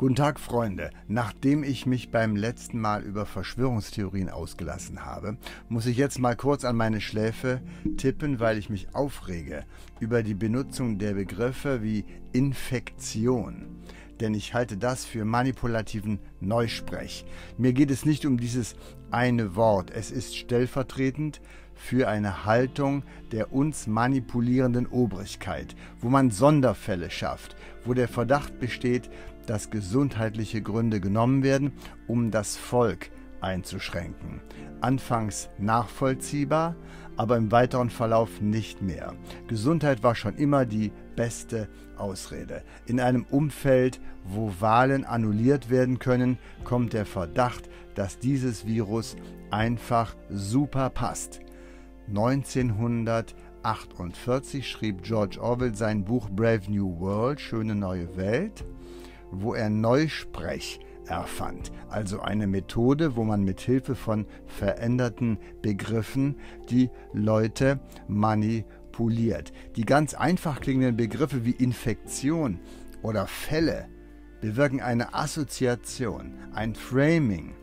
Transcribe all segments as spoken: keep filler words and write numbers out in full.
Guten Tag, Freunde. Nachdem ich mich beim letzten Mal über Verschwörungstheorien ausgelassen habe, muss ich jetzt mal kurz an meine Schläfe tippen, weil ich mich aufrege über die Benutzung der Begriffe wie Infektion. Denn ich halte das für manipulativen Neusprech. Mir geht es nicht um dieses eine Wort. Es ist stellvertretend für eine Haltung der uns manipulierenden Obrigkeit, wo man Sonderfälle schafft, wo der Verdacht besteht, dass gesundheitliche Gründe genommen werden, um das Volk einzuschränken. Anfangs nachvollziehbar, aber im weiteren Verlauf nicht mehr. Gesundheit war schon immer die beste Ausrede. In einem Umfeld, wo Wahlen annulliert werden können, kommt der Verdacht, dass dieses Virus einfach super passt. neunzehnhundertachtundvierzig schrieb George Orwell sein Buch Brave New World, Schöne neue Welt, wo er Neusprech erfand, also eine Methode, wo man mit Hilfe von veränderten Begriffen die Leute manipuliert. Die ganz einfach klingenden Begriffe wie Infektion oder Fälle bewirken eine Assoziation, ein Framing,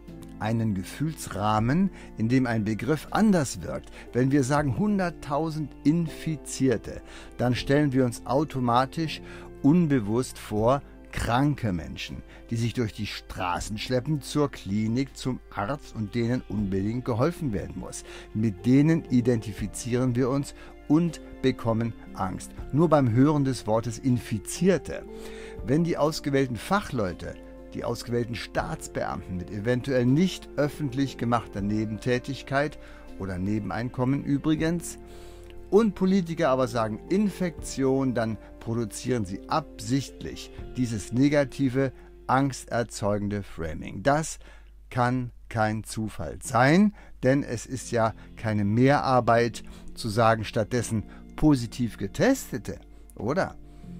einen Gefühlsrahmen, in dem ein Begriff anders wirkt. Wenn wir sagen hunderttausend Infizierte, dann stellen wir uns automatisch unbewusst vor, kranke Menschen, die sich durch die Straßen schleppen, zur Klinik, zum Arzt und denen unbedingt geholfen werden muss. Mit denen identifizieren wir uns und bekommen Angst. Nur beim Hören des Wortes Infizierte. Wenn die ausgewählten Fachleute, die ausgewählten Staatsbeamten mit eventuell nicht öffentlich gemachter Nebentätigkeit oder Nebeneinkommen übrigens, und Politiker aber sagen Infektion, dann produzieren sie absichtlich dieses negative, angsterzeugende Framing. Das kann kein Zufall sein, denn es ist ja keine Mehrarbeit zu sagen, stattdessen positiv Getestete, oder?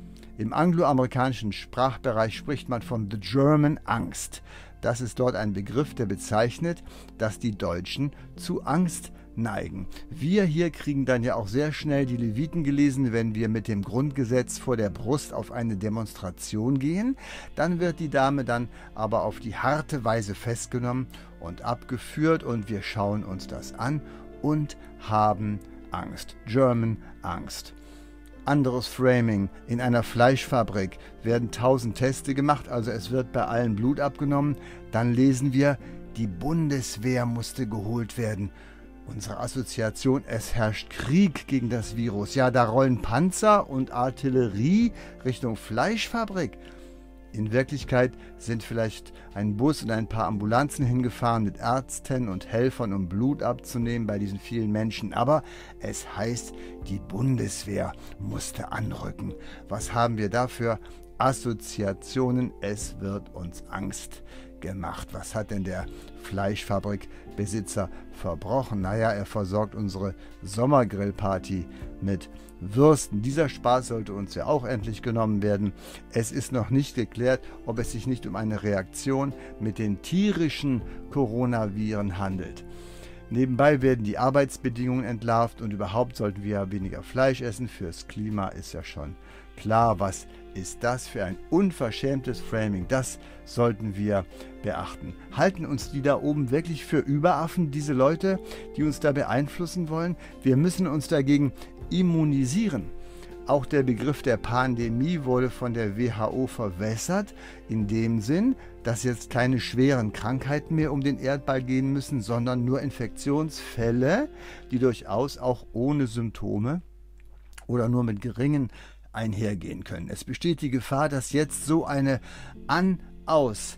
Im angloamerikanischen Sprachbereich spricht man von The German Angst. Das ist dort ein Begriff, der bezeichnet, dass die Deutschen zu Angst neigen. Wir hier kriegen dann ja auch sehr schnell die Leviten gelesen, wenn wir mit dem Grundgesetz vor der Brust auf eine Demonstration gehen. Dann wird die Dame dann aber auf die harte Weise festgenommen und abgeführt und wir schauen uns das an und haben Angst. German Angst. Anderes Framing. In einer Fleischfabrik werden tausend Teste gemacht, also es wird bei allen Blut abgenommen. Dann lesen wir, die Bundeswehr musste geholt werden. Unsere Assoziation, es herrscht Krieg gegen das Virus. Ja, da rollen Panzer und Artillerie Richtung Fleischfabrik. In Wirklichkeit sind vielleicht ein Bus und ein paar Ambulanzen hingefahren mit Ärzten und Helfern, um Blut abzunehmen bei diesen vielen Menschen. Aber es heißt, die Bundeswehr musste anrücken. Was haben wir da für Assoziationen? Es wird uns Angst gemacht. Was hat denn der Fleischfabrikbesitzer verbrochen? Naja, er versorgt unsere Sommergrillparty mit Würsten. Dieser Spaß sollte uns ja auch endlich genommen werden. Es ist noch nicht geklärt, ob es sich nicht um eine Reaktion mit den tierischen Coronaviren handelt. Nebenbei werden die Arbeitsbedingungen entlarvt und überhaupt sollten wir ja weniger Fleisch essen. Fürs Klima ist ja schon klar, was ist das für ein unverschämtes Framing. Das sollten wir beachten. Halten uns die da oben wirklich für Überaffen, diese Leute, die uns da beeinflussen wollen? Wir müssen uns dagegen immunisieren. Auch der Begriff der Pandemie wurde von der W H O verwässert, in dem Sinn, dass jetzt keine schweren Krankheiten mehr um den Erdball gehen müssen, sondern nur Infektionsfälle, die durchaus auch ohne Symptome oder nur mit geringen einhergehen können. Es besteht die Gefahr, dass jetzt so eine An-Aus-,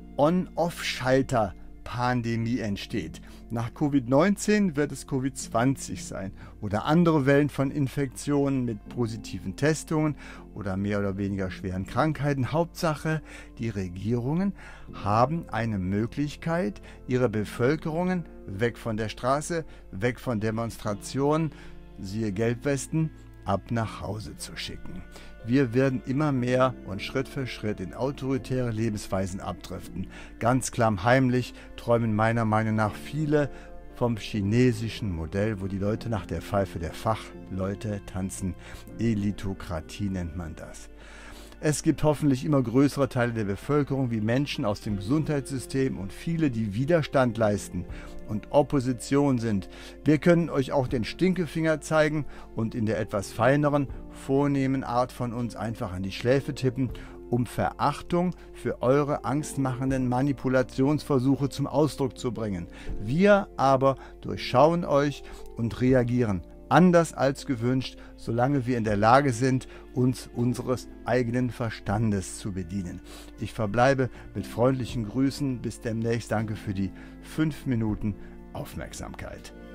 On-Off-Schalter-Pandemie entsteht. Nach Covid neunzehn wird es Covid zwanzig sein oder andere Wellen von Infektionen mit positiven Testungen oder mehr oder weniger schweren Krankheiten. Hauptsache, die Regierungen haben eine Möglichkeit, ihre Bevölkerungen weg von der Straße, weg von Demonstrationen, siehe Gelbwesten, ab nach Hause zu schicken. Wir werden immer mehr und Schritt für Schritt in autoritäre Lebensweisen abdriften. Ganz klammheimlich träumen meiner Meinung nach viele vom chinesischen Modell, wo die Leute nach der Pfeife der Fachleute tanzen. Elitokratie nennt man das. Es gibt hoffentlich immer größere Teile der Bevölkerung wie Menschen aus dem Gesundheitssystem und viele, die Widerstand leisten und Opposition sind. Wir können euch auch den Stinkefinger zeigen und in der etwas feineren, vornehmen Art von uns einfach an die Schläfe tippen, um Verachtung für eure angstmachenden Manipulationsversuche zum Ausdruck zu bringen. Wir aber durchschauen euch und reagieren anders als gewünscht, solange wir in der Lage sind, uns unseres eigenen Verstandes zu bedienen. Ich verbleibe mit freundlichen Grüßen. Bis demnächst. Danke für die fünf Minuten Aufmerksamkeit.